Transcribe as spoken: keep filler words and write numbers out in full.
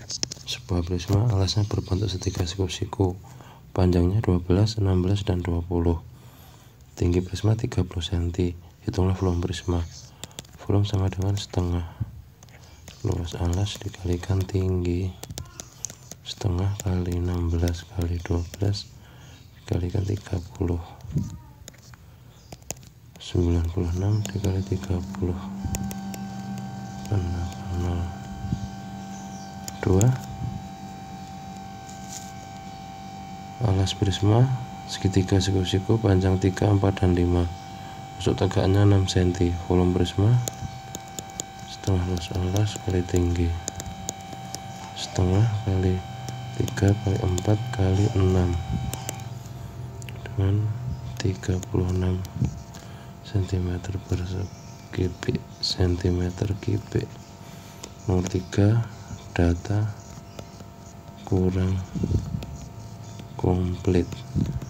Sebuah prisma alasnya berbentuk segitiga siku-siku, panjangnya dua belas, enam belas, dan dua puluh. Tinggi prisma tiga puluh sentimeter. Hitunglah volume prisma. Volume sama dengan setengah luas alas dikalikan tinggi. Setengah kali enam belas kali dua belas dikalikan tiga puluh. sembilan puluh enam dikali tiga puluh. nol dua. Alas prisma segitiga siku-siku, panjang tiga, empat, dan lima. Masuk tegaknya enam sentimeter. Volume prisma setengah luas alas kali tinggi. Setengah kali tiga kali empat kali enam dengan tiga puluh enam sentimeter persegi sentimeter kubik. Nomor tiga, data kurang komplit.